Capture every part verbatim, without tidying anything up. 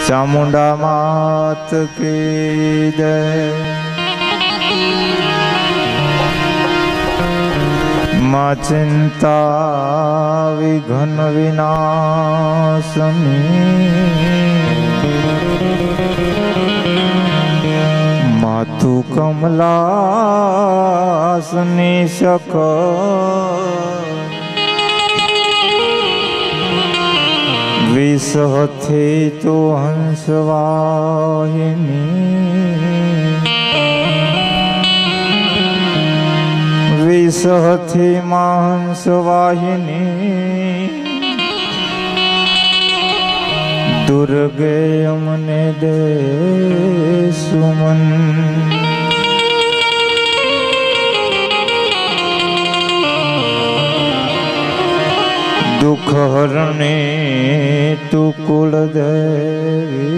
चामुंडा मात की जय। माँ चिंता विघ्न विनाशनी मातु कमलासनी शक विसहथे तो हंसवाहिनी विसहथे मां हंसवाहिनी दुर्गे यमुने दे सुमन। दुख हरणे तू कुल देवी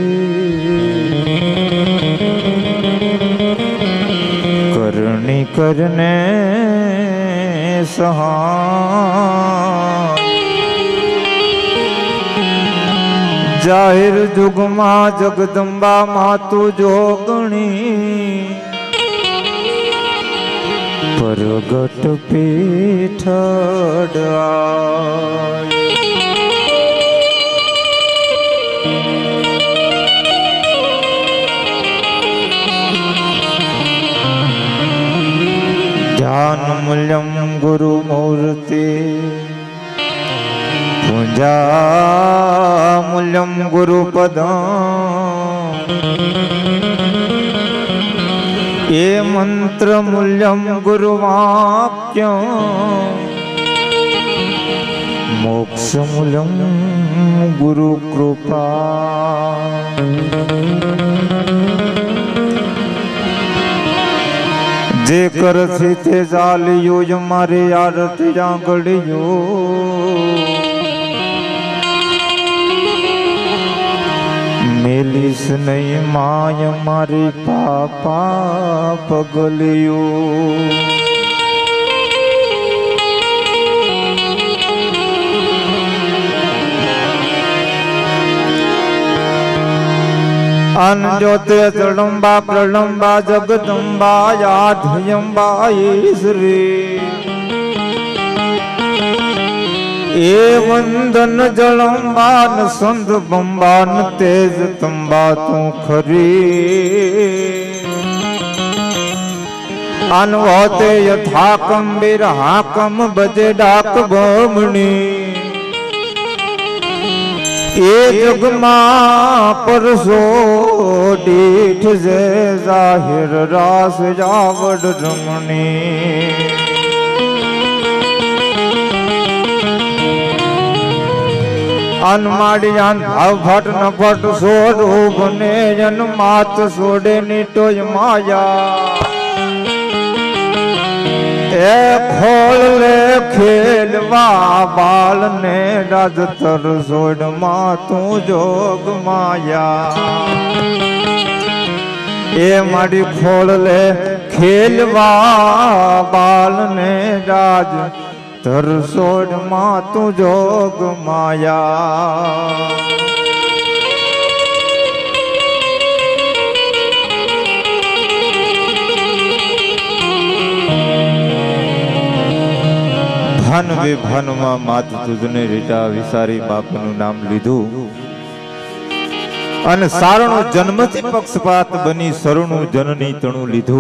करणी करने सहा जाहिर जुगमा जगदम्बा मातु जोगणी परगट पीठ ध्यान मूल्यम गुरु मूर्ति पूजा मूल्यम गुरु पदम ये मंत्र मूल्यम गुरु वाक्य मोक्ष मूल्यम गुरु कृपा। जे कर थी ते जालियो मारे आरत जागड़ियो मेलिस नहीं माय मारी पापा पगलियो। अनजोते जड़म्बा प्रलम्बा जगदम्बा याधयम्बा ईश्वरी ए वंदन जलम्बान संध बम्बान तेज तंबा तू खरी अनवते यथाकम बिरहाकम बजे डाक बमणी ये जगमा परसो डीठ जे जाहिर रास जावड़ रमणी। अनमाड़ियान भाव भट न भट सोडो बने जन मात सोडे निटोय माया ए खोल ले खेलवा बाल ने राज तर सोड मातू जोग माया ए माड़ी खोल ले खेलवा बाल ने राज तर सोड मातु जोग माया। धन वे भन में मात तुझने रीटा विसारी बापनु नाम लीधु अन सारणो जन्मथी पक्षपात बनी सरुणु जननी तणु लीधु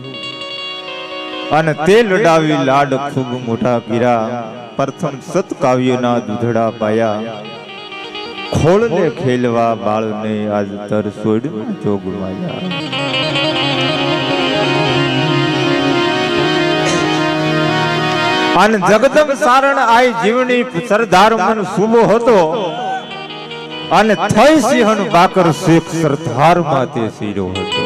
अन ते लडावी लाड खूब मोटा कीरा प्रथम सत काव्य ना दूधड़ा पाया खोल ले खेलवा बाल ने आज तर सोड जोग माया। अन जगदम सारण आई जीवनी सरदार मन सुबो होतो अन थई सिंहन बाकर शेख सरदार माते सीरो होतो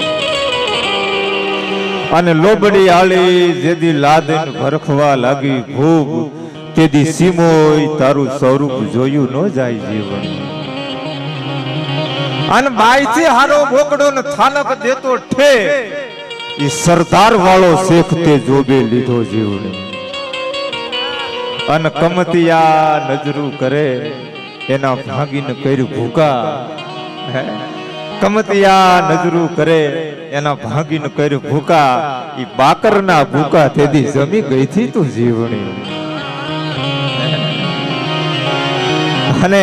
अने लोबड़ी आली जेदी लादेन भरखवा लागी भूग तेदी सीमोय तारू स्वरूप जोयु न जाय जीवन। अन बाई से हारो भोकड़ो न थानक देतो ठे ई सरदार वालो शेख ते जोबे लीधो जीवन। अन कमतिया नजरू करे एना भागीन कर्यु भूका કમતિયા નજરું કરે એના ભાગીને કર્યું ભૂકા, ઈ બાકરના ભૂકા તેદી જમી ગઈ થી તું જીવણી. અને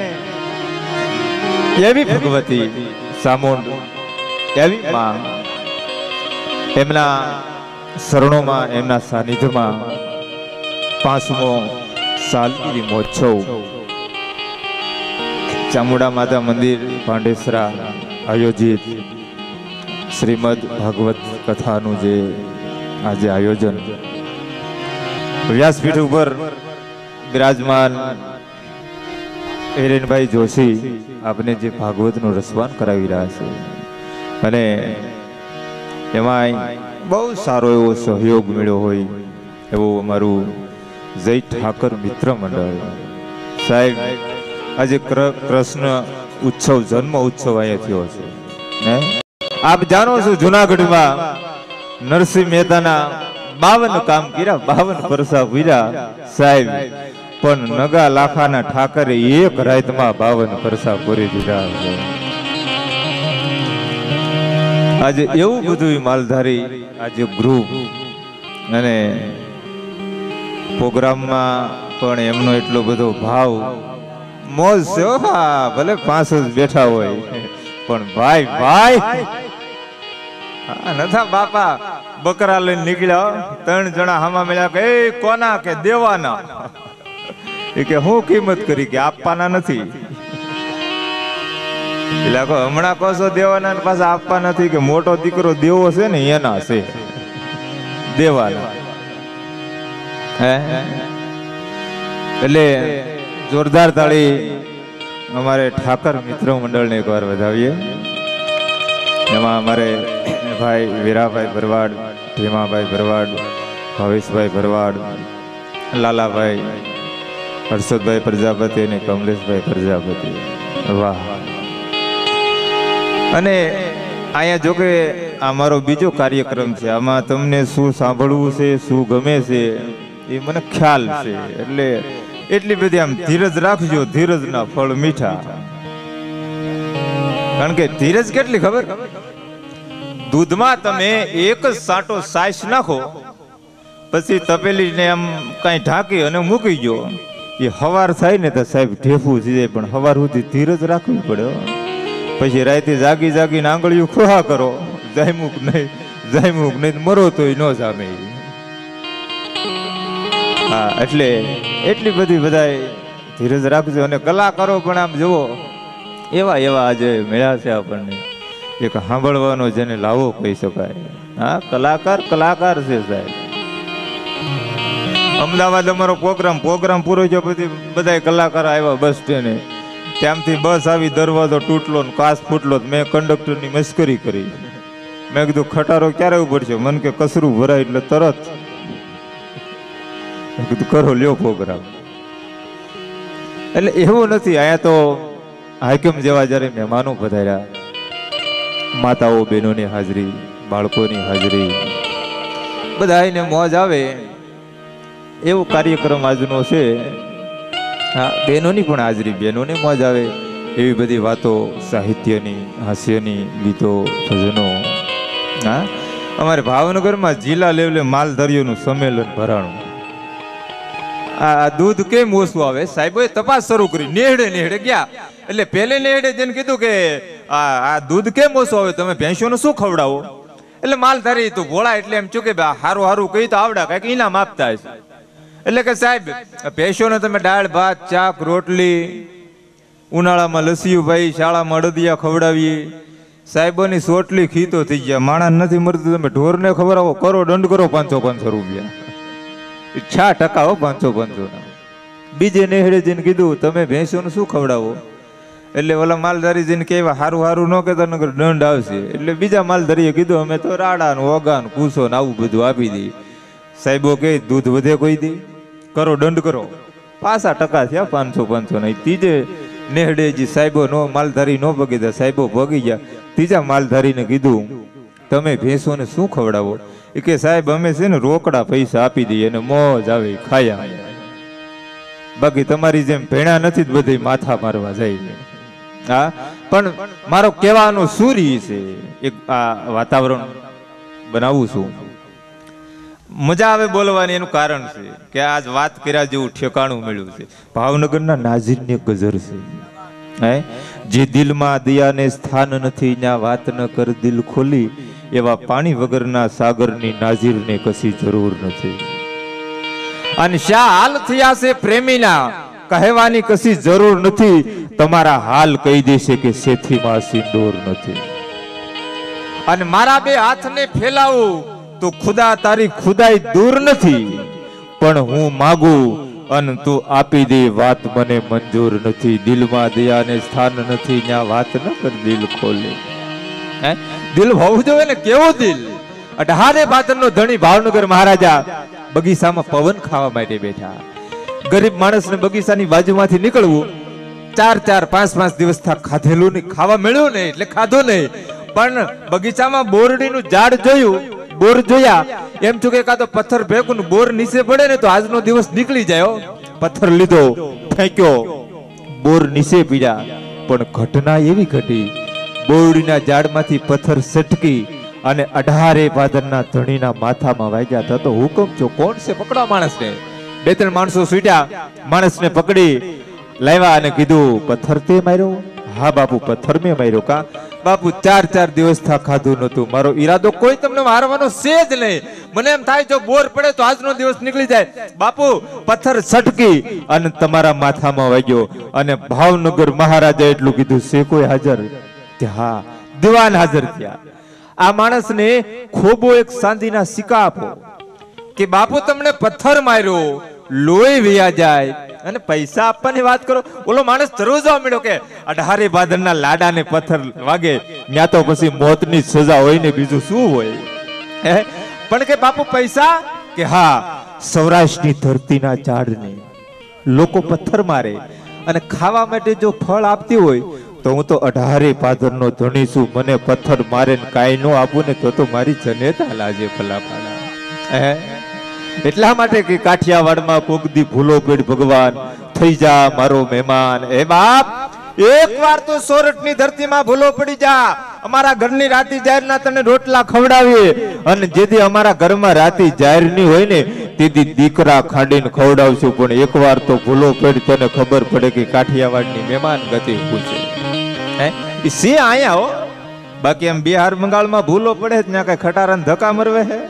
એવી ભગવતી સામુંડ, એવી માં એમના શરણોમાં, એમના સાનિધ્યમાં પાંચમો સાલગીરી મહોત્સવ ચામુંડા માતા મંદિર પાંડેસરા આયોજિત શ્રીમદ ભાગવત કથાનું જે આજે આયોજન વ્યાસપીઠ ઉપર બિરાજમાન હિરેનભાઈ જોશી આપને જે ભાગવતનું રસપાન કરાવી રહ્યા છે, અને એમાં બહુ સારો એવો સહયોગ મળ્યો હોય એવું અમારું જય ઠાકર મિત્ર મંડળ સાહેબ. આજે કૃષ્ણ ઉત્સવ, જન્મ ઉત્સવ અહીંયા થયો છે. આપ જાણો છો જુનાગઢમાં નરસિંહ મહેતાના બાવન કામ કર્યા, બાવન પરસા પૂર્યા સાહેબ, પણ નગા લાખાના ઠાકરે એક રાતમાં બાવન પરસા પૂરી દીધા છે. આજે એવું બધું માલધારી આજે ગ્રુપ અને પ્રોગ્રામમાં પણ એમનો એટલો બધો ભાવ, મોજ છે. હા, ભલે પાંચ જ બેઠા હોય પણ ભાઈ ભાઈ નથા બાપા બકરા લઈને નીકળ્યા, ત્રણ જણા હામા મળ્યા કે એ કોના કે દેવાના, એ કે હું કિંમત કરી કે આપવાના નથી. એટલે હમણાં કોસો દેવાના પાછા આપવા નથી, કે મોટો દીકરો દેવો છે ને એના છે દેવાના. હે એટલે જોરદાર તાળી અમારે ઠાકર મિત્ર મંડળને એકવાર વધાવીએ. એમાં અમારે ભાઈ વીરાભાઈ ભરવાડ, ભીમાભાઈ ભરવાડ, ભાવેશભાઈ ભરવાડ, લાલાભાઈ, હર્ષદભાઈ પ્રજાપતિ અને કમલેશભાઈ પ્રજાપતિ. વાહ. અને અહીંયા જોકે આ મારો બીજો કાર્યક્રમ છે, આમાં તમને શું સાંભળવું છે, શું ગમે છે એ મને ખ્યાલ છે. એટલે એટલી બધી આમ ધીરજ રાખજો, ધીરજના ફળ મીઠા. કારણ કે ધીરજ કેટલી ખબર, દૂધમાં તમે એક જ સાટો સાઈસ નાખો, પછી તપેલીને આમ કઈ ઢાંકી અને મૂકી ગયો, એ હવાર થાય ને તો સાહેબ ઢેફું થઈ જાય, પણ હવાર સુધી ધીરજ રાખવી પડે. પછી રાતે જાગી જાગીને આંગળીઓ ખોહા કરો, જાયમુક નહીં, જાયમુક નહીં મરો તો ન જામે. હા, એટલે એટલી બધી બધાય ધીરજ રાખજો. અને કલાકારો પણ આમ જુઓ એવા એવા આજે મળ્યા છે આપણને, એક સાંભળવાનો જેને લાવો કહી શકાય. હા, કલાકાર કલાકાર છે સાહેબ. અમદાવાદ અમારો પ્રોગ્રામ પ્રોગ્રામ પૂરો થયો પછી બધા કલાકાર આવ્યા બસ સ્ટેન્ડે, ત્યાંથી બસ આવી, દરવાજો તૂટલો ને કાચ ફૂટલો. મેં કંડક્ટરની મસ્કરી કરી, મેં કીધું ખટારો ક્યારે ઉપડશે, મને કે કસરું ભરાય એટલે તરત. મેં કીધું કરો લ્યો પ્રોગ્રામ. એટલે એવું નથી, અહીંયા તો હાઈકમ જેવા જયારે મહેમાનો પધાર્યા, માતાઓ બહેનોની હાજરી, બાળકોની હાજરી, બધાને મોજ આવે એવો કાર્યક્રમ આજનો છે. હા, બહેનોની પણ હાજરી, બહેનોને મોજ આવે એવી બધી વાતો, સાહિત્યની, હાસ્યની, ગીતો, ભજનો. હા, અમારે ભાવનગરમાં જિલ્લા લેવલે માલધારીઓનું સંમેલન ભરાણું. આ દૂધ કેમ ઓછું આવે, સાહેબોએ તપાસ શરૂ કરી, નેહડે નેહડે ગયા. એટલે પેલે નેહડે જેને કીધું કે આ આ દૂધ કેમ ઓછું આવે, તમે ભેંસોને શું ખવડાવો? એટલે માલધારી તો ભોળા, એટલે એમ ચૂકે હારું હારું કહી તો આવડા કઈક ઇનામ આપતા હશે. એટલે કે સાહેબ ભેંસોને તમે દાળ ભાત ચાક રોટલી, ઉનાળામાં લસ્યું ભાઈ, શાળામાં અડદિયા ખવડાવીએ. સાહેબોની સોટલી ખીતો થઈ ગયા, માણસ નથી મરતું, તમે ઢોરને ખવડાવો, કરો દંડ કરો પાંચસો પાંચસો રૂપિયા. છ ટકા હો, પાંચસો પાંચસો ના. બીજે નેહડે જઈને કીધું તમે ભેંસોને શું ખવડાવો, એટલે ઓલા માલધારી જઈને કહેવા હારું હારું ન કહેતા નગર દંડ આવશે. એટલે બીજા માલધારીએ કીધું અમે તો રાડા ને ઓગા ને કૂસો ને આવું બધું આપી દઈએ. સાહેબો કે દૂધ વધે કોઈ દી, કરો દંડ કરો. પાછા ટકા થયા પાંચસો પાંચસો ના. ત્રીજે નેહડે જે સાહેબો નો માલધારી નો ભગી ગયા, સાહેબો ભગી ગયા. ત્રીજા માલધારીને કીધું તમે ભેંસોને શું ખવડાવો? એ કે સાહેબ અમે છે ને રોકડા પૈસા આપી દઈએ અને મોજ આવે ખાયા, બાકી તમારી જેમ ભેણા નથી બધી માથા મારવા જાય. હા પણ મારો કહેવાનો સૂર્ય છે એક આ વાતાવરણ બનાવું છું મજા આવે બોલવાની એનું કારણ છે કે આજ વાત કર્યા જેવું ઠેકાણું મળ્યું છે ભાવનગરના નાઝીરને ગઝર છે હે જે દિલમાં દયાને સ્થાન નથી ત્યાં વાત ન કર દિલ ખોલી એવા પાણી વગરના સાગરની નાઝીરને કશી જરૂર નથી અને શા હાલ થયા છે પ્રેમીના કહેવાની કશી જરૂર નથી તમારા હાલ કહી દેશે કે સેથીમાં સિંદૂર નથી અને મારા બે હાથને ફેલાવું તો ખુદા તારી ખુદાઈ દૂર નથી પણ હું માગું અન તું આપી દે વાત મને મંજૂર નથી દિલમાં દયાને સ્થાન નથી ત્યાં વાત ન કર દિલ ખોલે હે દિલ હોવું જોઈએ ને કેવું દિલ અઢારે બાતરનો ધણી ભાવનગર મહારાજા બગીચામાં પવન ખાવા માટે બેઠા ગરીબ માણસને બગીચાની બાજુમાંથી નીકળવું ચાર ચાર પાંચ પાંચ દિવસ થા ખાધેલું નહીં ખાવા મળ્યું નહીં એટલે ખાધું નહીં પણ બગીચામાં બોરડીનું ઝાડ જોયું બોર જોયા એમ છું કે કાતો પથ્થર ફેંકું બોર નીચે પડે ને તો આજનો દિવસ નીકળી જાય પથ્થર લીધો ફેંક્યો બોર નીચે પીડ્યા પણ ઘટના એવી ઘટી બોરડીના ઝાડમાંથી પથ્થર સટકી અને અઢારે ભાદરના ધણીના માથામાં વાગ્યા હતા તો હુકમ છો કોણ છે પકડો માણસને બે ત્રણ માણસો છૂટ્યા માણસને પકડી લાવ્યા અને કીધું પથ્થર તે માર્યો હા બાપુ પથ્થર મેં માર્યો કા બાપુ ચાર ચાર દિવસ થા ખાધું નતું મારો ઈરાદો કોઈ તમને મારવાનો છે જ નહીં મને એમ થાય જો બોર પડે તો આજનો દિવસ નીકળી જાય બાપુ પથ્થર છટકી અને તમારા માથામાં વાગ્યો અને ભાવનગર મહારાજા એટલું કીધું છે કોઈ હાજર કે હા દિવાન હાજર થયા આ માણસને ખોબો એક ચાંદીના સિક્કા આપો કે બાપુ તમને પથ્થર માર્યો લોહી વયા જાય અને પૈસા આપવાની વાત કરો ઓલો માણસ જરૂર જવા મળ્યો કે અઢારે ભાદરના લાડાને પથ્થર વાગે ત્યાં તો પછી મોતની સજા હોય ને બીજું શું હોય હે પણ કે બાપુ પૈસા કે હા સૌરાષ્ટ્રની ધરતીના ઝાડને લોકો પથ્થર મારે અને ખાવા માટે જો ફળ આપતી હોય તો હું તો અઢારે ભાદરનો ધણી છું મને પથ્થર મારે ને કાંઈ ન આપું ને તો તો મારી જનેતા લાજે ફલાફાલા હે એટલા માટે કે કાઠિયાવાડમાં કોકદી ભૂલો પેડ ભગવાન થઈ જા મારો મહેમાન એ બાપ એક વાર તો સોરઠની ધરતીમાં ભૂલો પડી જા અમારા ઘરની રાતી જાહેરના તને રોટલા ખવડાવીએ અને જેથી અમારા ઘરમાં રાતી જાહેરની હોય ને તેથી દીકરા ખાંડીને ખવડાવશું પણ એક વાર તો ભૂલો પેડ તને ખબર પડે કે કાઠિયાવાડની મહેમાન ગતિ પૂછે હે એ સે આયા હો બાકી એમ બિહાર બંગાળમાં ભૂલો પડે ત્યાં કઈ ખટારાને ધક્કા મરવે હે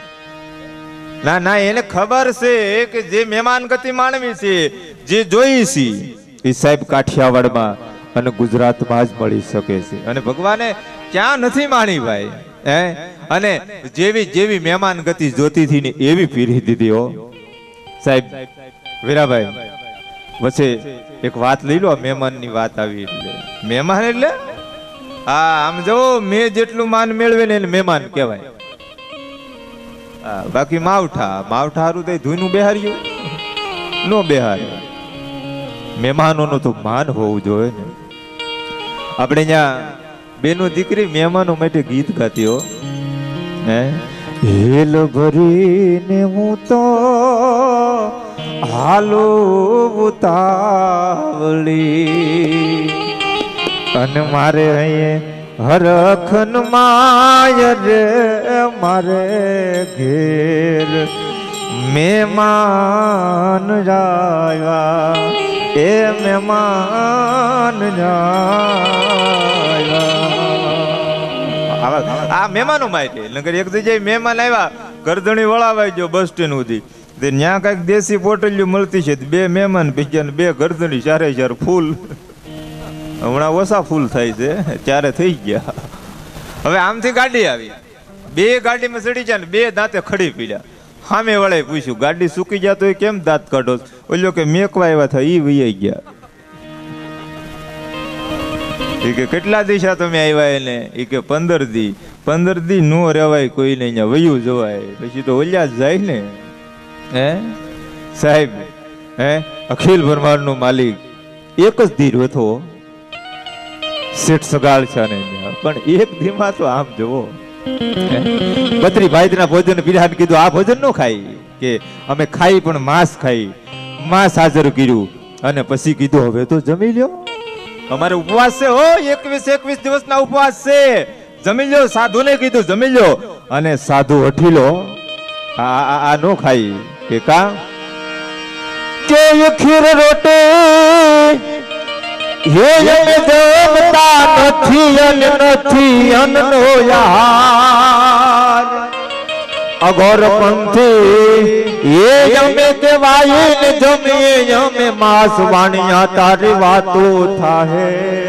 ના ના એને ખબર છે કે જે મહેમાન ગતિ માણવી છે જે જોઈ છે એ સાહેબ કાઠિયાવાડમાં અને ગુજરાતમાં જ મળી શકે છે અને ભગવાને ક્યાં નથી માણી ભાઈ હે અને જેવી જેવી મહેમાન ગતિ જોતી હતી ને એવી પીરી દીધી હો સાહેબ વીરાભાઈ વચ્ચે એક વાત લઈ લો મહેમાનની વાત આવી એટલે મહેમાન એટલે હા આમ જો મેં જેટલું માન મેળવે ને એને મહેમાન કહેવાય બાકી માવઠા માવઠા હારું તો ધૂનું બેહાર્યું નો બેહાર્યું મહેમાનોનું તો માન હોવું જોઈએ ને આપણે ત્યાં બેનો દીકરી મહેમાનો માટે ગીત ગાતી હો હે હેલ ભરીને હું તો હાલો ઉતાવળી અને મારે અહીંયા હરખન માય રે મારે ઘેર મહેમાન જાયા એ મહેમાન જાયા આ મહેમાનો માટે નગર એક જગ્યાએ મહેમાન આવ્યા ગરદણી વળાવાઈ ગયો બસ સ્ટેન્ડ સુધી ત્યાં કઈક દેશી પોટલીઓ મળતી છે બે મહેમાન ભીગ્યા બે ગરદણી ચારે ચાર ફૂલ હમણાં ઓછા ફૂલ થાય છે ત્યારે થઈ ગયા હવે આમથી ગાડી આવી બે ગાડીમાં ચડી જાય ને બે દાંતે ખડી પીડ્યા સામે વળે પૂછ્યું ગાડી સૂકી ગયા તો કેમ દાંત કાઢો ઓલો કે મેકવા આવ્યા હતા ઈ વૈયા ગયા એ કે કેટલા દિવસા તમે આવ્યા એને એ કે પંદર દી પંદર દી નો રેવાય કોઈને અહીંયા વયું જવાય પછી તો ઓલ્યા જ જાય ને હે સાહેબ હે અખિલ બ્રહ્માંડ નો માલિક એક જ દી હતો શેઠ સગાળ છે ને પણ એક ધીમા તો આમ જુઓ બત્રી ભાઈ ભોજન પીરાને કીધું આ ભોજન નો ખાઈ કે અમે ખાઈ પણ માંસ ખાઈ માંસ હાજર કર્યું અને પછી કીધું હવે તો જમી લ્યો અમારે ઉપવાસ છે હો, એકવીસ એકવીસ દિવસના ઉપવાસ છે. જમી લો, સાધુને કીધું જમી લો. અને સાધુ હઠી લો, આ આ નો ખાઈ કે કા કે ખીર રોટી હે અમે જમતા નથી અને નથી અન્નનો યાર. અઘોર પંથી એ અમે કેવાય ને જમીએ અમે માસ વાણિયા તારી વાતો થાહે.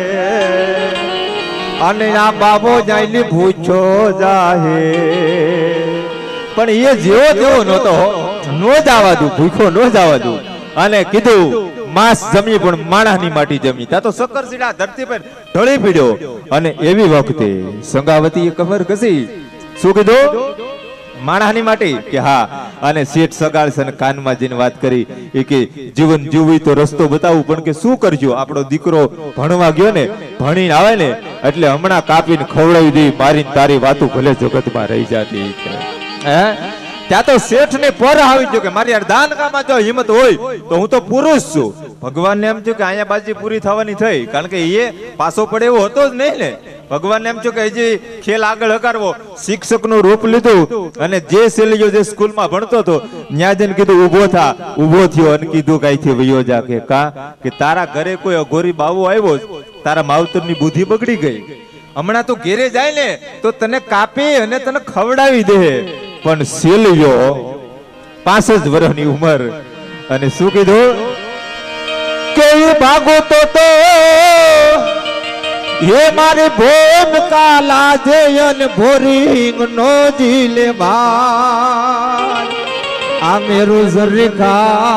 અને આ બાબો જાયલી ભૂછો જાહે. પણ એ જેવો જેવો નહોતો, નો જવા દઉં, ભૂખો નો જવા દઉં. અને કીધું માંસ જમી પણ માણસની માટી જમી. તા તો શક્કર સીડા ધરતી પર ઢળી પડ્યો. અને એવી વખતે સંગાવતીએ કમર ઘસી શું કીધું? માણસની માટી કે હા. અને શેઠ સગાડશે કાનમાં જઈને વાત કરી એ કે જીવન જીવવી તો રસ્તો બતાવું, પણ કે શું કરજો, આપણો દીકરો ભણવા ગયો ને, ભણીને આવે ને એટલે હમણાં કાપીને ખવડાવી દઈ, મારીને તારી વાતું ભલે જગતમાં રહી જાતી. હે ત્યાં તો શેઠ ને પર આવી ગયો કે મારી યાર દાન કામમાં જો હિંમત હોય તો હું તો પુરુષ છું. ભગવાનને એમ થયું કે અહીંયા બાજી પૂરી થવાની થઈ, કારણ કે એ પાછો પડે એવો હતો જ નહીં ને. ભગવાનને એમ થયું કે હજી ખેલ આગળ હકારવો. શિક્ષકનું રૂપ લીધું અને જે સેલીઓ જે સ્કૂલમાં ભણતો હતો ત્યાં જઈને કીધું ઊભો થા. ઊભો થયો અને કીધું કાંઈથી વયો જા કે કા કે તારા ઘરે કોઈ અઘોરી બાવો આવ્યો, તારા માવતરની બુદ્ધિ બગડી ગઈ. હમણાં તું ઘેરે જાય ને તો તને કાપી અને તને ખવડાવી દે. પણ સેલીઓ પાંચ જ વર્ષની ઉંમર અને શું કીધું કે ભાગો તો તો હે મારી ભૂમિકા લાજે અને ભોરિંગ નો જીલે ભાર. આ મેરું ઝરીખા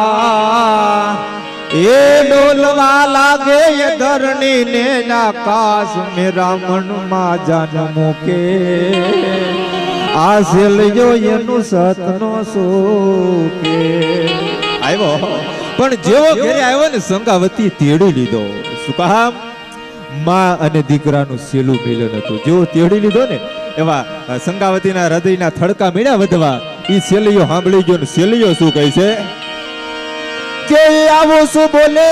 એ ડોલવા લાગે એ ધરણી ને આકાશ મેરા મનમાં જાન મૂકે. આ સેલ્યો એનું સતનો સુકે આવ્યો. પણ જેવો ઘરે આવ્યો ને સંગાવતી તેડી લીધો. શું કામ? માં અને દીકરાનું સેલું મિલન હતું. જેવો તેડી લીધો ને એવા સંગાવતીના હૃદયના થડકા મીડા વધવા. ઈ સેલિયો સાંભળી ગયો ને સેલિયો શું કહે છે કે આવું શું બોલે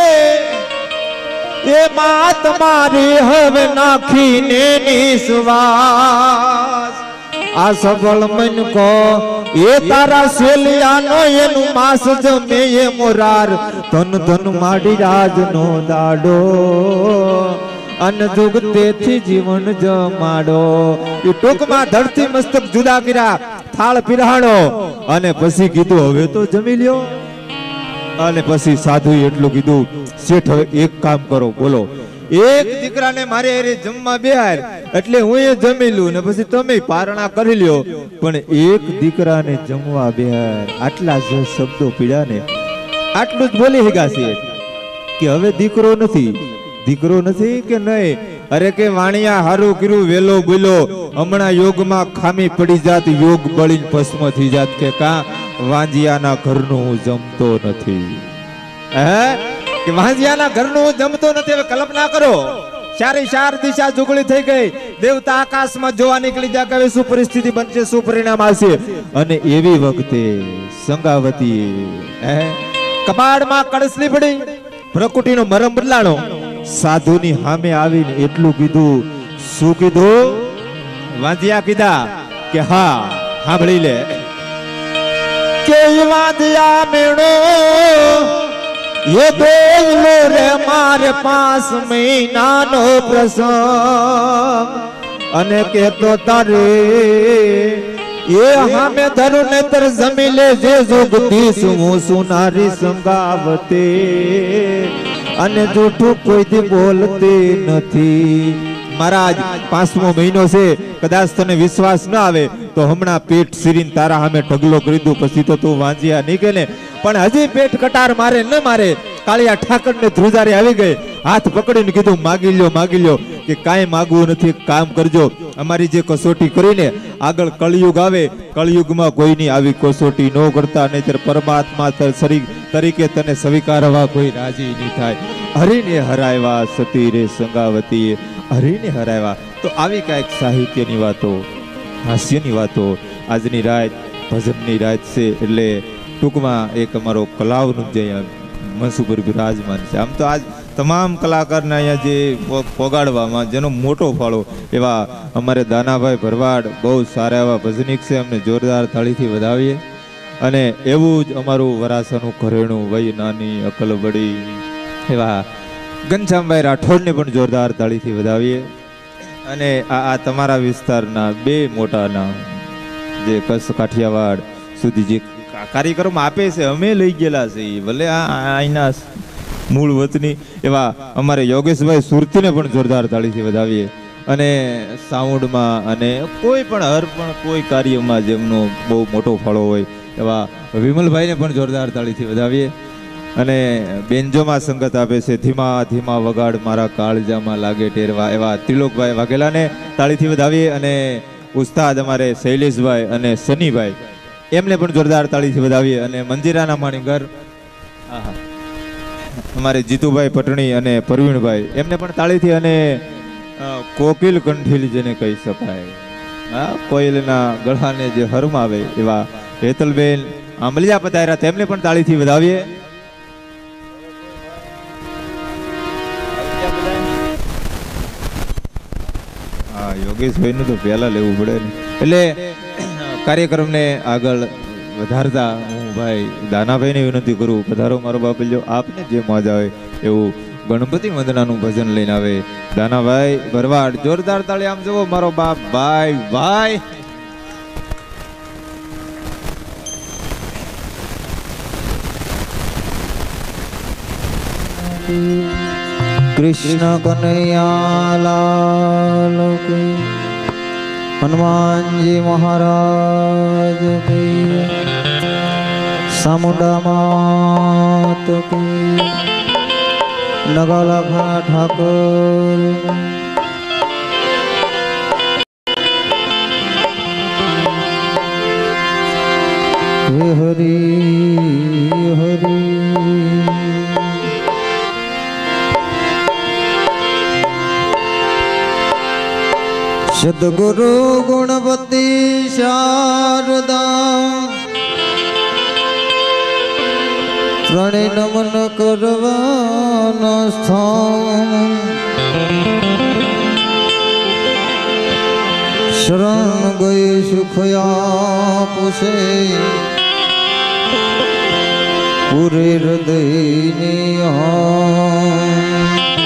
એ માં તમારી હવે નાખીને નિશ્વાસ. આ સબળ મન કો એ તારા સેલિયાનો એનું માસ જમે એ મોરાર ધન ધન માડી રાજનો દાડો અન જુગતેથી જીવન જમાડો. એ ટૂંકમાં ધરતી મસ્તક જુદા કર્યા, થાળ પીરાણો અને પછી કીધું હવે તો જમી લ્યો. અને પછી સાધુએ એટલું કીધું શેઠ હવે એક કામ કરો, બોલો એક દીકરાને મારે અરે જમવા બેહાર એટલે હું એ જમી લઉં ને પછી તમે પારણા કરી લ્યો. પણ એક દીકરાને જમવા બેહાર આટલા જ શબ્દો પીડ્યા ને આટલું જ બોલી હિગા છે કે હવે દીકરો નથી, દીકરો નથી કે નહીં. અરે કે વાણિયા હારું કર્યું વેલો બોલો, હમણાં યોગમાં ખામી પડી જાત, યોગ બળીને ભસ્મ થઈ જાત કે કા વાંજિયાના ઘરનું હું જમતો નથી. હે કે વાંજિયાના ઘરનું હું જમતો નથી. હવે કલ્પના કરો ચારે ચાર દિશા જુગળી થઈ ગઈ, દેવતા આકાશમાં જોવા નીકળી જાય કે શું પરિસ્થિતિ બનશે, શું પરિણામ આવશે. અને એવી વખતે સંગાવતી હે કબાડમાં કળસલી પડી, પ્રકૃતિનો મરમ બદલાણો. સાધુની સામે આવીને એટલું કીધું. શું કીધું? વાંજિયા કીધા કે હા સાંભળી લે કે વાંજિયા મેણો ये बेलो रे मारे पास महीनानो प्रसंग अने के तो तारे ये हमें धरु ने तर जमीले जे जुगती सुमो सुनारी संगावते अने जूठू कोई दी बोलते नहीं. महाराज पांचमो महीनो से कदाच तने विश्वास न आवे तो हमणा पेट सीरीन तारा हमें ढगलो करी दू, पछी तो तू वांजिया नहीं के ने. पण हजी पेट कटार मारे न मारे कालिया ठाकर ने ध્રુજારે આવી ગઈ, હાથ પકડીને કીધું માગી લ્યો માગી લ્યો કે કાંઈ માગવું નથી, કામ કરજો. અમારી જે કસોટી કરીને આગળ કળયુગ આવે, કળયુગમાં કોઈની આવી કસોટી ન કરતા, નહીતર પરમાત્મા તરીકે તને સ્વીકારવા કોઈ રાજી નહીં થાય. હરીને હરાવ્યા સતી રે સંગાવતીએ હરીને હરાવ્યા. તો આવી કાંઈક સાહિત્યની વાતો, હાસ્યની વાતો. આજની રાત ભજનની રાત છે એટલે ટૂંકમાં એક અમારો કલાવનું જે મંચ ઉપર બિરાજમાન છે. આમ તો આજ તમામ કલાકારને અહીંયા જે પોગાડવામાં જેનો મોટો ફાળો એવા અમારે દાનાભાઈ ભરવાડ બહુ સારા એવા ભજનિક છે, અમને જોરદાર તાળીથી વધાવીએ. અને એવું જ અમારું વરાસાનું ઘરેણું વય નાની અકલ બડી એવા ઘનશ્યામભાઈ રાઠોડને પણ જોરદાર તાળીથી વધાવીએ. અને આ આ તમારા વિસ્તારના બે મોટા નામ જે કચ્છ કાઠિયાવાડ સુધી જે કાર્યક્રમ આપે છે, અમે લઈ ગયેલા છે, ભલે આ અહીંના મૂળ વતની એવા અમારે યોગેશભાઈ સુરતીને પણ જોરદાર તાળીથી વધાવીએ. અને સાઉન્ડમાં અને કોઈ પણ હર પણ કોઈ કાર્યમાં જેમનો બહુ મોટો ફાળો હોય એવા વિમલભાઈને પણ જોરદાર તાળીથી વધાવીએ. અને બેન્જોમાં સંગત આપે છે, ધીમા ધીમા વગાડ મારા કાળજામાં લાગે ટેરવા એવા ત્રિલોકભાઈ વાઘેલાને તાળીથી વધાવીએ. અને ઉસ્તાદ અમારે શૈલેષભાઈ અને સનીભાઈ એમને પણ જોરદાર તાળીથી વધાવીએ. અને મંજીરાના માણીગર આહા અમારે જીતુભાઈ પટણી અને પરવીણભાઈ એમને પણ તાળીથી. અને કોકિલ કંઠીલ જેને કહી શકાય, હા કોયલના ગળાને જે હરમાવે એવા હેતલબેન આંબલિયા પધાર્યા, તેમને પણ તાળીથી વધાવીએ. હા યોગેશભાઈ નું તો પહેલા લેવું પડે ને, એટલે કાર્યક્રમને આગળ વધારતા હું ભાઈ દાનાભાઈને વિનંતી કરું, પધારો મારો બાપલ્યો, આપને જે મોજ આવે એવું ગણપતિ વંદનાનું ભજન લઈને આવે દાનાભાઈ ભરવાડ. જોરદાર તાળી આમ જુઓ મારો બાપ ભાઈ ભાઈ. કૃષ્ણ કનૈયા લાલ કી, હનુમાનજી મહારાજ કી, સામુંડા માત કી, નગાલખા ઠાકોર. હે હરી હરી સદગુરુ ગુણવતી શારદા પ્રણે નમન કરવાના સ્થાન. શરણ ગયે સુખ આપશે પૂરે હૃદયની આ.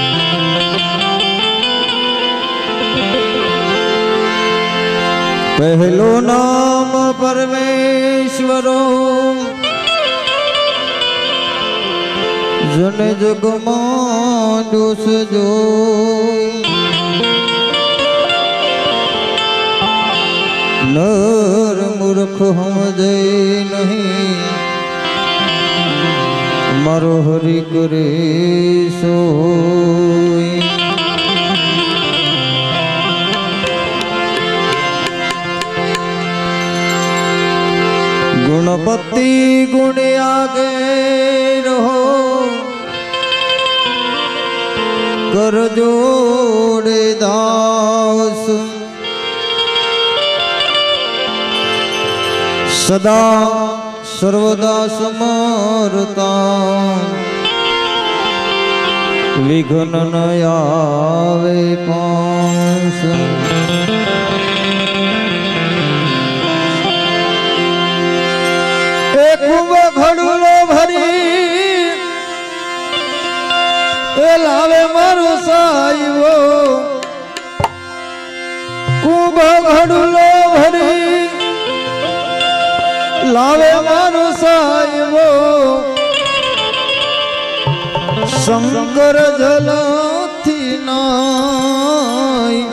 પહેલું નામ પરમેશ્વરો જને જગમાં જોસજો. નર મૂર્ખ સમજે નહીં મારો હરિ કરે સોય. गुणपति गुण आगे रहो कर जोड़े दास. सदा सर्वदा समरता विघ्न न आवे पास. ઘડુલો ભરી એ લાવે મારો સાહેબો. કુંભ ઘડુલો ભરી લાવે મારો સાહેબો. શંકર જલથી નાય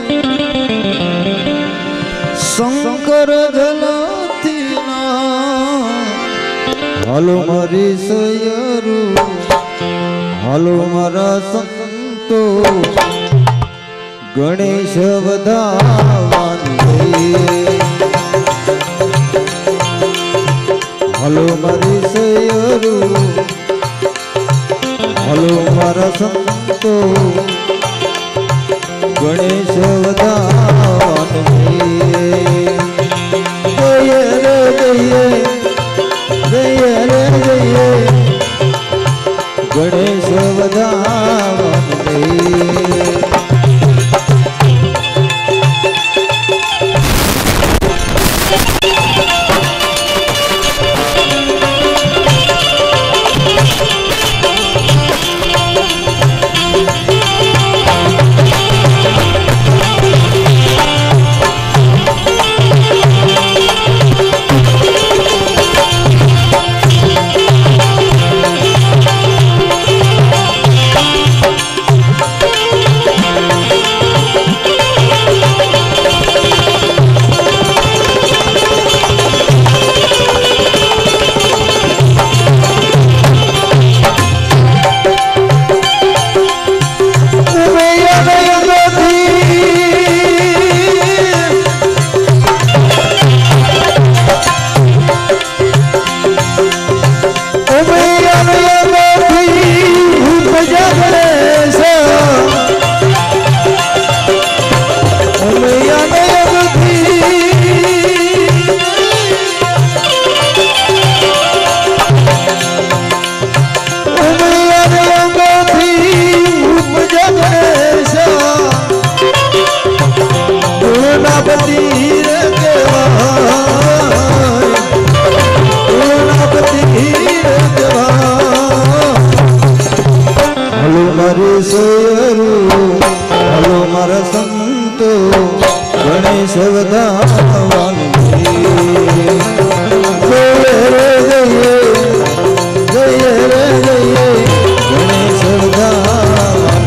શંકર જલથી નાય. હાલો મારી સયરું હાલો મારા સંતો ગણેશ વધાવાન હાલો મારી સયરું હાલો મારા સંતો ગણેશ વધાવાન જય રે જય જય રે જય ગણેશ વધાવા. ગણેશ વધાવન જય રે જય જય રે જય ગણેશ વધાવન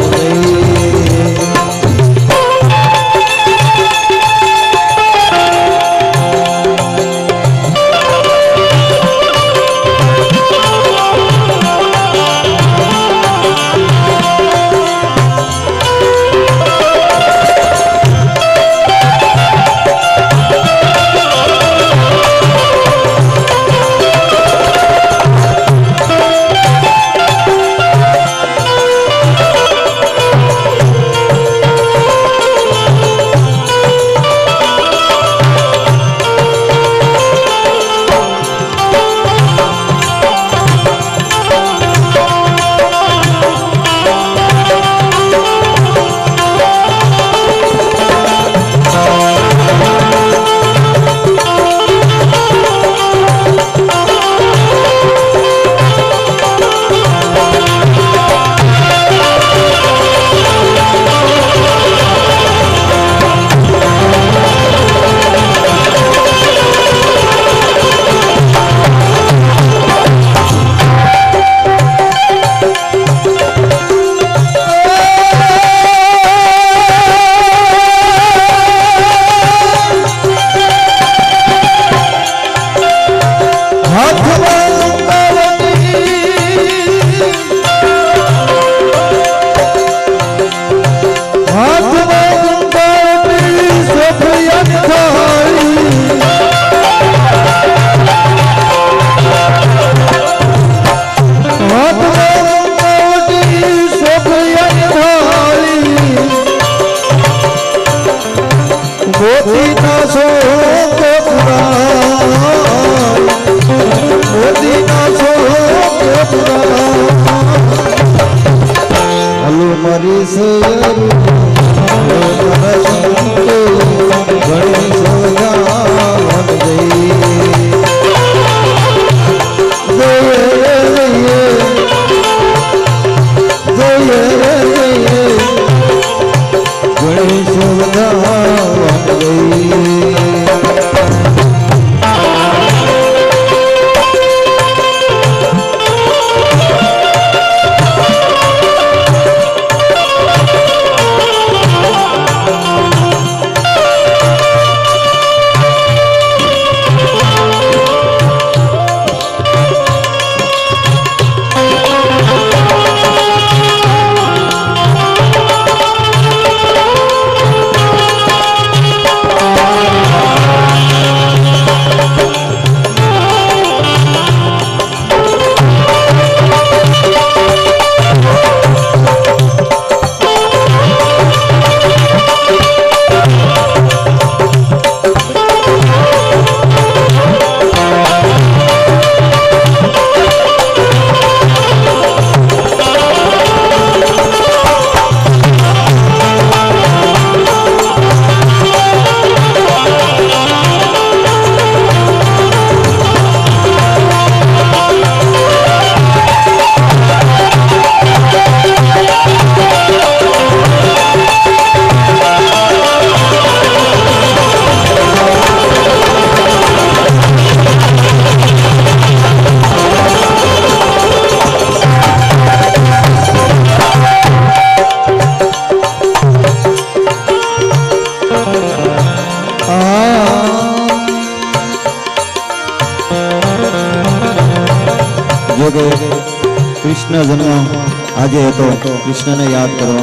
कृष्ण जन्म आज तो कृष्ण ने याद करो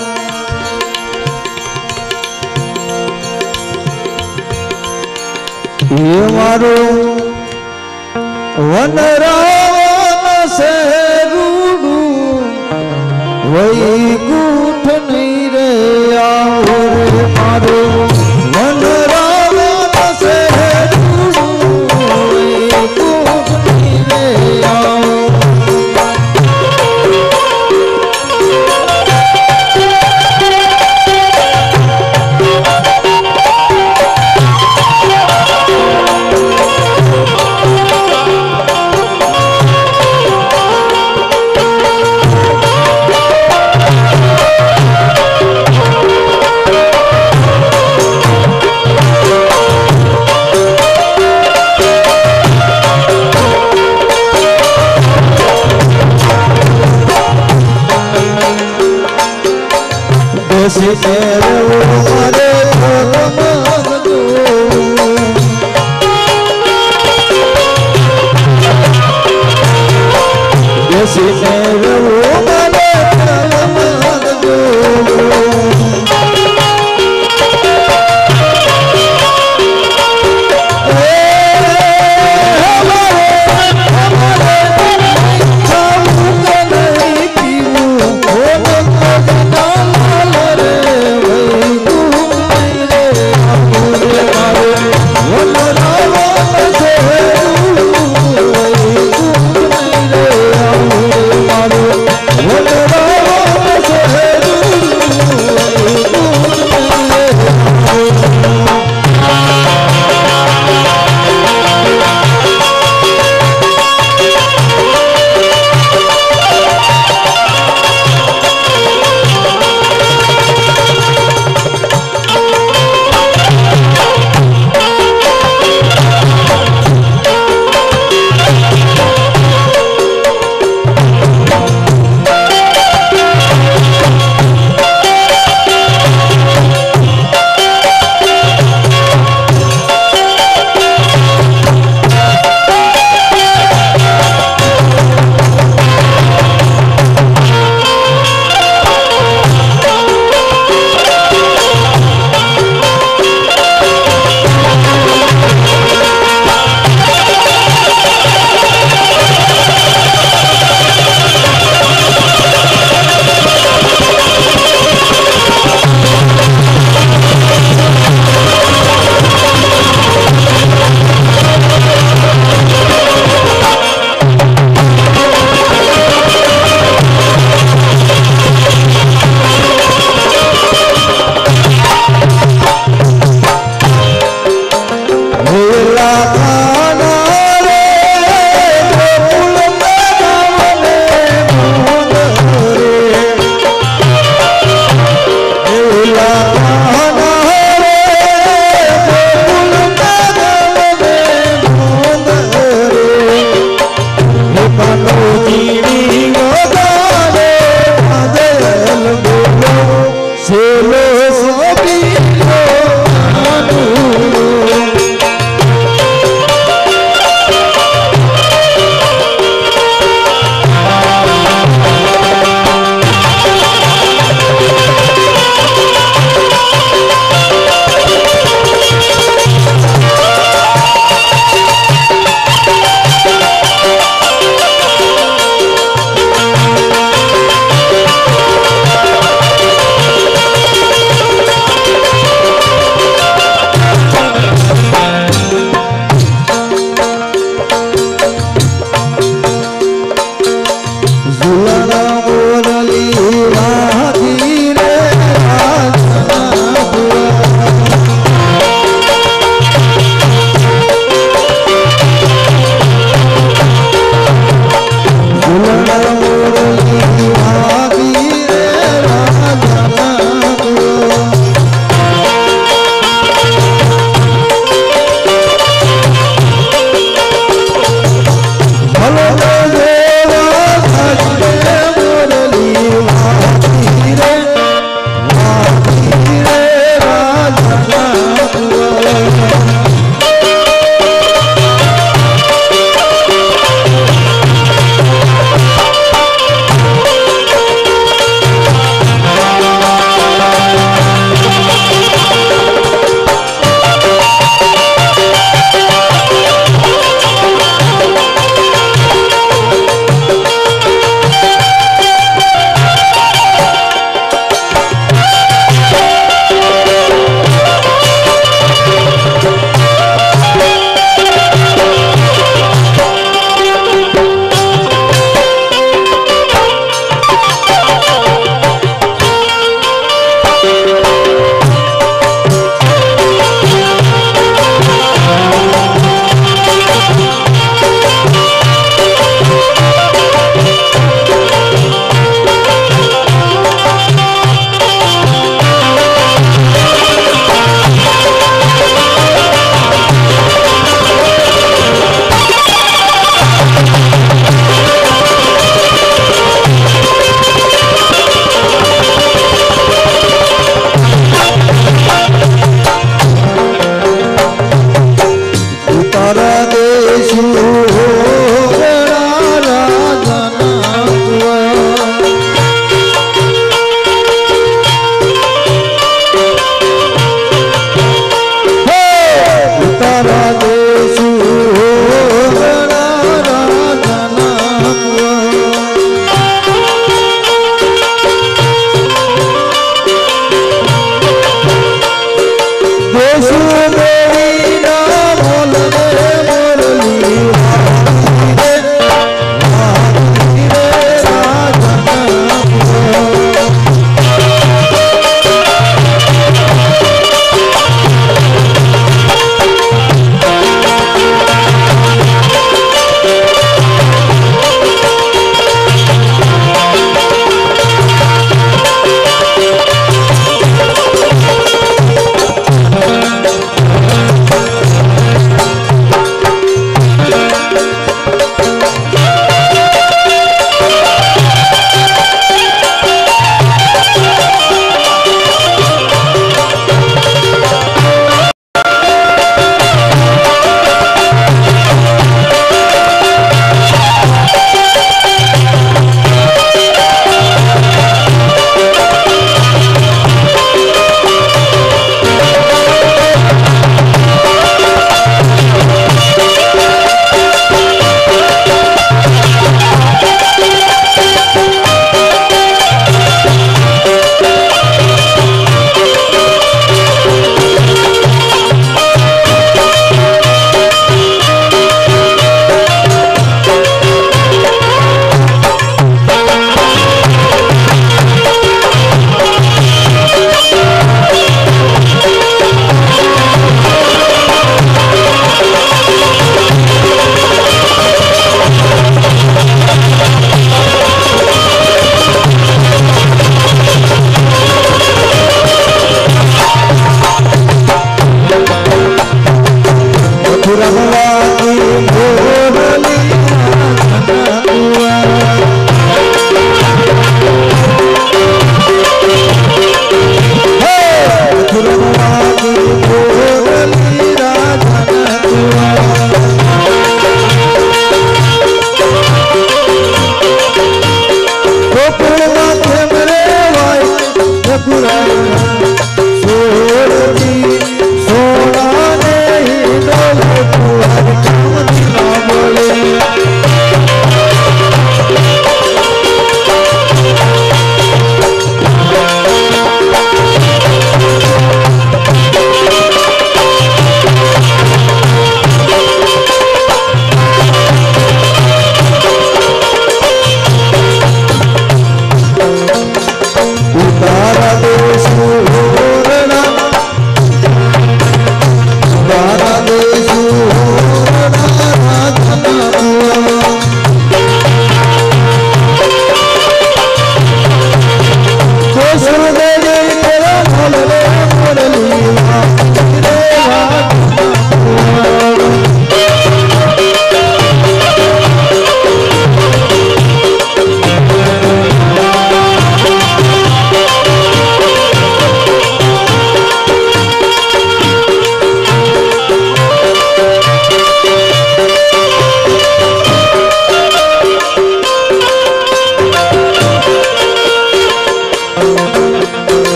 ये मारो वन रावण से रूडू वही कूठ नहीं रे आओ रे मारो वन रावण से रूडू वही कूठ नहीं रे आओ બેસીને રહેવું મારે માંગજો બેસીને રહેવું મારે માંગજો Maru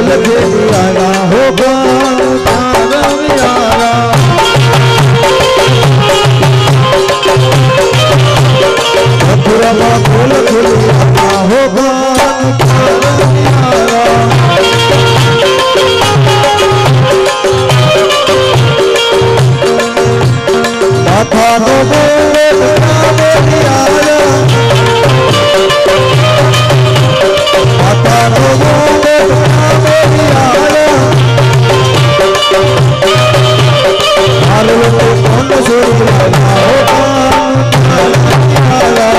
खेल खेलियारा हो गान रमियारा मथुरा खेल खेलियारा हो गान रमियारा माथा नो बोल रमियारा माता नो बोल रमियारा मारो तो कौन छोड़ियारा हो गान रमियारा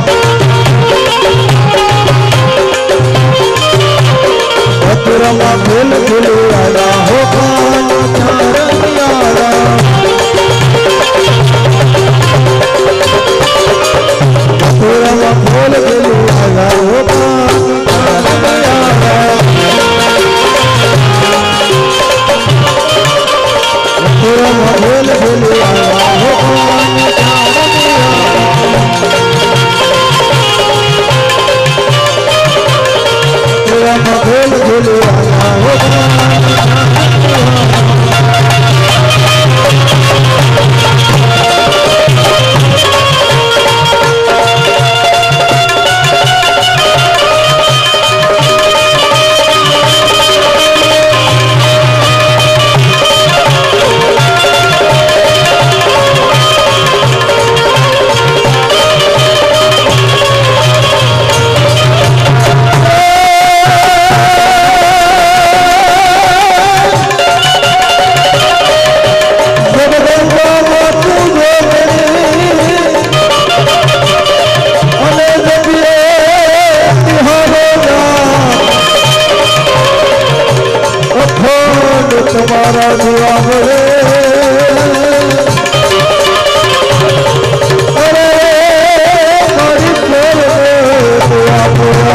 मथुरा खेल खेलियारा हो गान रमियारा मथुरा खेल खेलियारा हो गान रमियारा मथुरा खेल खेलियारा हो गान रमियारा खेल खेलियारा हो तुम्हारा दुआ बोले अरे हमारी खेल दुआ बोला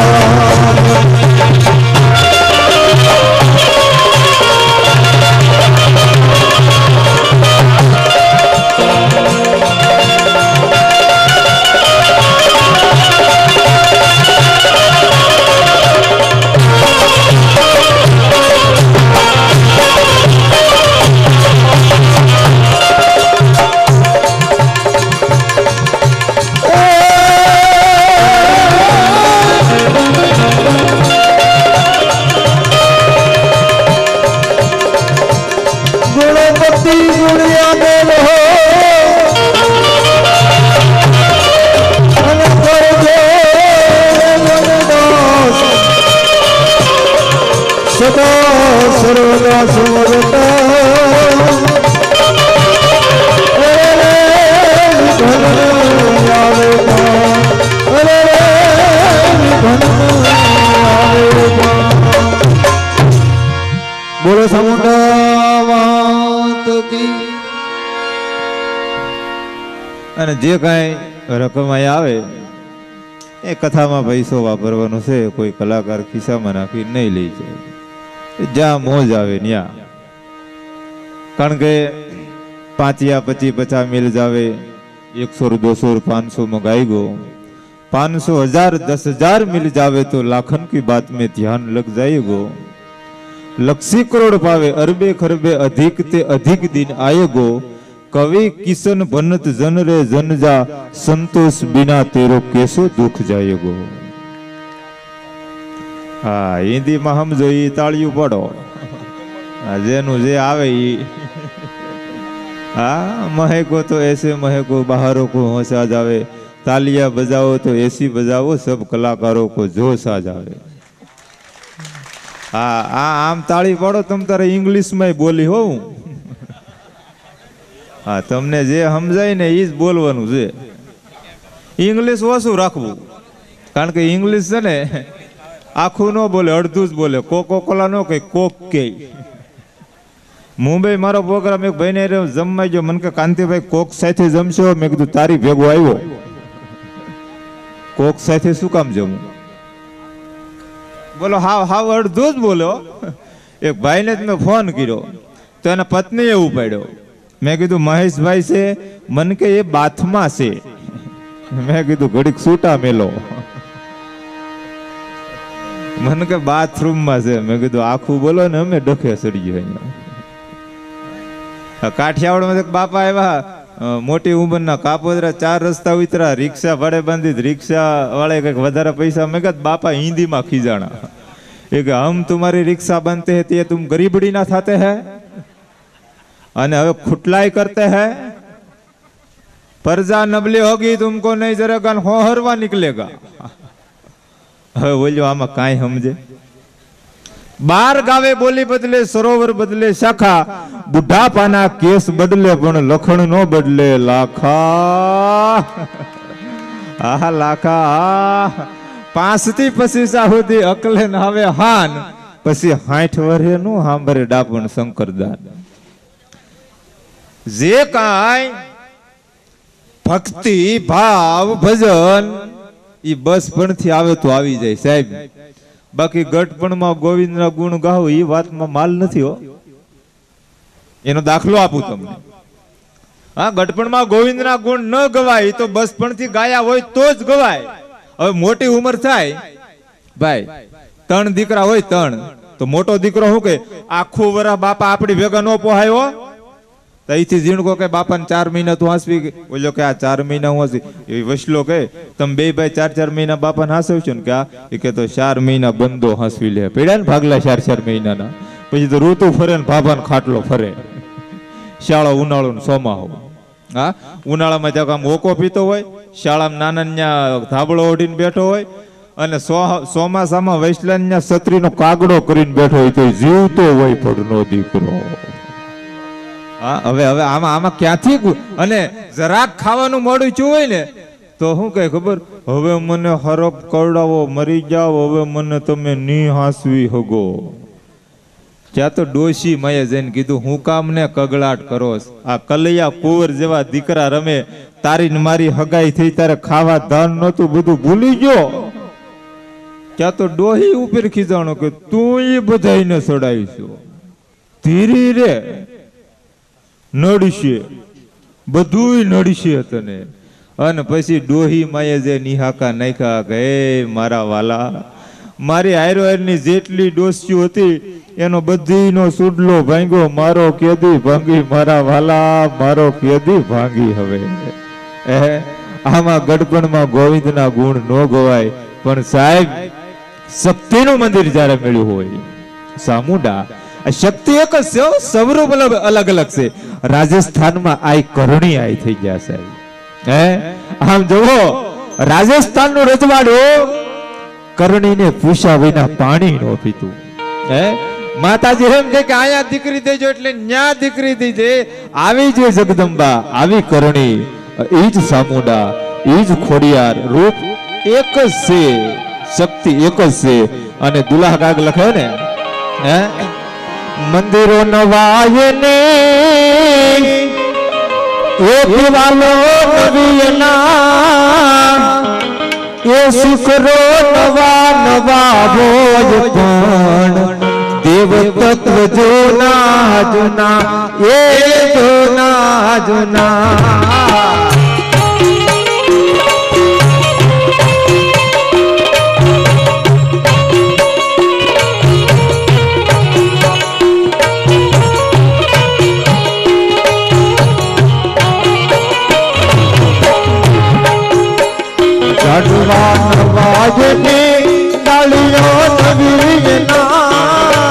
गुड़िया बोलो सदा सर्वदा समरता बोलो समुद्र અને જે કાંઈ રકમ અહીં આવે એ કથામાં પૈસો વાપરવાનો છે, કોઈ કલાકાર ખિસ્સામાં નાખી નહીં લઈ જાય, જ્યાં મોજ આવે ત્યાં. કારણ કે પાંચિયા પચી પચાસ મિલ જાવે, એકસો દોસો પાંચસો में गाई गो, पाँच सौ हजार दस हजार मिल जावे तो लाखन की बात में ध्यान लग जाएगो. लक्षी करोड़ पावे अरबे खरबे अधिक ते अधिक दिन आएगो. कवि किशन बनत जन रे जन जा, संतोष बिना तेरो कैसो दुख जाएगो. हाँ हिंदी में हम जो तालियों पड़ो जेनु जे आवे हाँ महको तो ऐसे महको बाहरों को होश आ जावे, तालियां बजाओ तो ऐसी बजाओ सब कलाकारों को जोश आ जावे. हाँ आ आम ताली पड़ो तम तारे इंग्लिश में बोली हो. हाँ तमने जे समजाय ने ई ज बोलवानुं छे. इंग्लिश ओछुं राखवुं कारण के इंग्लिश छे ने आखुं न बोले अर्धुं ज बोले. कोको कोला नो के कोक के. मुंबई मारो प्रोग्राम एक भाई ने जमवाई गयो, मन के कांतिभाई कोक साथे जमशो. मैं कीधुं तारी भेगो आव्यो, कोक साथे शुं काम जमूं. बोलो हाव हाव अर्धुं ज बोलो. एक भाई ने मैं फोन कर्यो तो एना पत्नीए उपाड्यो. मैं कीधुं महेश भाई से मन के ये बाथमा से. मैं कीधुं घड़ीक सूटा मेलो. મને કે બાથરૂમમાં છે. મેં કીધું આખું બોલો ને, અમે ડખે સડી ગયો અહીંયા. કાઠિયાવાડમાં બાપા આવ્યા, મોટી ઉંમરના, કાપોદરા ચાર રસ્તા ઉતરા, રિક્ષા ભાડે બાંધી, રિક્ષા વાળે કંઈક વધારે પૈસા. મેં કહ્યું બાપા હિન્દીમાં ખીજાણા. એ કે હમ તુમારી રિક્ષા बनते हैं तो तुम गरीबड़ी ना थाते हैं અને હવે ખુટલાઈ કરતે हैं. प्रजा नबली होगी तुमको नहीं जरेगा, होहरवा निकलेगा. હવે બોલ્યો આમાં કાંઈ સમજે. બાર ગાવે બોલી બદલે, સરોવર બદલે શાખા, બુઢાપાના કેસ બદલે પણ લખણ નો બદલે લાખા. આહા લાખા. પાંચ થી પચીસ સુધી અકલે નાવે હાન, પછી સાઠ વર્ષે નું સાંભળે ડાપણ શંકરદાન. જે કાંઈ ભક્તિ ભાવ ભજન ઈ બસ પણ થી આવે તો આવી જાય સાહેબ. બાકી ગઢપણમાં ગોવિંદના ગુણ ગાવ એ વાતમાં માલ નથી હો. એનો દાખલો આપું તમને. હા, ગઢપણમાં ગોવિંદના ગુણ ન ગવાય તો બસ પણ થી ગાયા હોય તો જ ગવાય. હવે મોટી ઉંમર થાય ભાઈ, ત્રણ દીકરા હોય ત્રણ, તો મોટો દીકરો શું કે આખું વરસ બાપા આપડી ભેગા ન પોહાયો, તો અહીંથી ઝીણકો કે બાપાને ચાર મહિના તું હાંસવી, બોલ્યો કે આ ચાર મહિના હું હાંસી. એ વસલો કે તમે બે ભાઈ ચાર ચાર મહિના બાપાને હાંસવશો ને, કે આ એ કે તો ચાર મહિના બંધો હાંસવી લે. પડ્યા ને ભાગલા ચાર ચાર મહિનાના. પછી તો ઋતુ ફરે ને ભાભાને ખાટલો ફરે. શાળો ઉનાળો ને સોમાહો. હા, ઉનાળામાં જ્યાં આમ ઓકો પીતો હોય, શાળામાં નાના ધાબળો ઓઢીને બેઠો હોય, અને ચોમાસામાં વૈસલા છત્રીનો કાગડો કરીને બેઠો હોય તો જીવતો હોય પડનો દીકરો. હા, હવે હવે આમાં આમાં ક્યાંથી, અને જરાક ખાવાનું મોડું છું હોય ને તો શું કઈ ખબર, હવે મને હરફ કરડાવો મરી જાવ, હવે મને તમે ની હાંસવી હગો. ત્યાં તો ડોશી માએ જઈને કીધું હું કામ ને કગળાટ કરો, આ કલૈયા કુંવર જેવા દીકરા રમે, તારી ને મારી હગાઈ થઈ ત્યારે ખાવા ધાન નતું, બધું ભૂલી ગયો. ત્યાં તો ડોહી ઉપર ખીજાણો કે તું એ બધાઈને સડાવીશું, ધીરી રે નડશે, બધું નડશે તને. અને પછી ડોહી માએ જે નિહાકા નાખ્યા કે હે મારા વાલા, મારી હારો હારની જેટલી ડોસ્યું હતી એનો બધીનો સુડલો ભાંગ્યો, મારો કેદી ભાંગી મારા વાલા, મારો કેદી ભાંગી. હવે એ આમાં ગઢપણમાં ગોવિંદના ગુણ ન ગવાય, પણ સાહેબ શક્તિનું મંદિર જ્યારે મળ્યું હોય સામુંડા, શક્તિ એક જ છે, સ્વરૂપ અલગ અલગ છે. રાજસ્થાનમાં આ કરણી આઈ થઈ ગયા સાહેબ. હે આમ જુઓ, રાજસ્થાનનું રજવાડું કરણીને પૂછ્યા વિના પાણી નો પીતું. હે માતાજી એમ કે આયા દીકરી દેજો એટલે ન્યા દીકરી દીજે. આવી જે જગદંબા, આવી કરણી, ઈ જ સામુંડા, ઈ જ ખોડિયાર, રૂપ એક જ છે, શક્તિ એક જ છે. અને દુલ્હા કાગ લખે ને, હે મંદિરો નવાય ને એ દિવાલો નવીના, એ સુખરો નવા નવા ભોજ પણ દેવ તત્વ જોના જુના, એ જોના જુના. વાજને ડાળીઓ નવીના,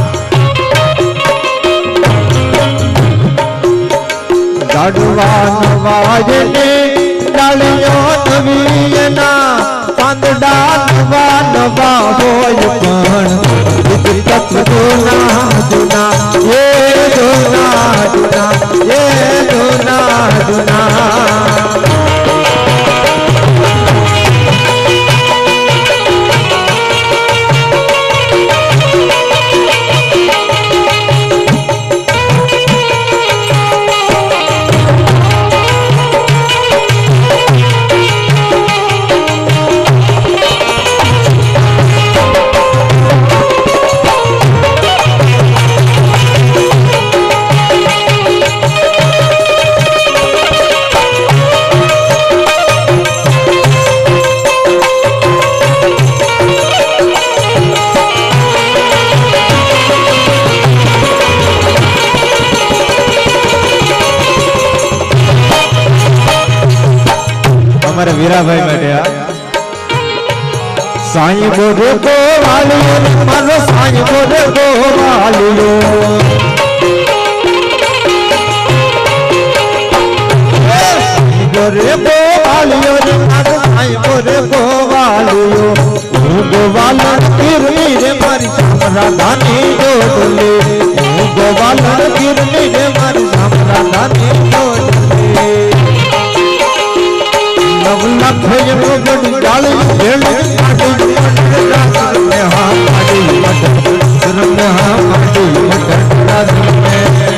ઝાડવાન વાજને ડાળીઓ નવીના, પાંદડા નવા નવા હોય પણ તત્વ જૂના જૂના, એ જૂના જૂના, એ જૂના જૂના. हीराभाई मेटिया साईं बोले को वालियो मारो साईं बोले को वालियो बोले को वालियो मारो साईं बोले को वालियो गोवालन किरनी रे मारी सामरा दानी जोड़ले गोवालन किरनी रे मारी सामरा दानी जोड़ले नव लख ये बड़ी डाली भेड़ माटी मटर में हां माटी मटर सिर में हां माटी मटर में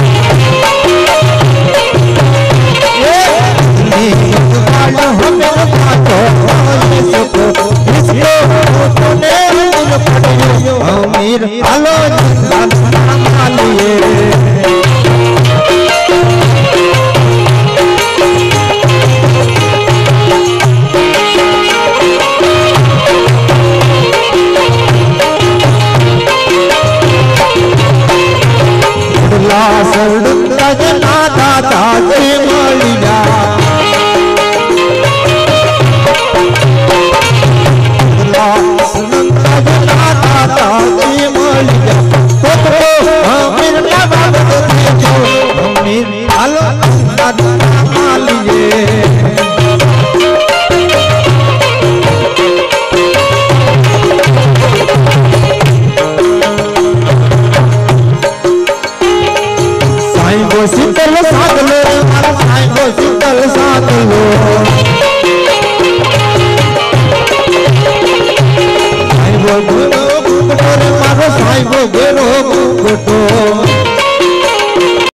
हम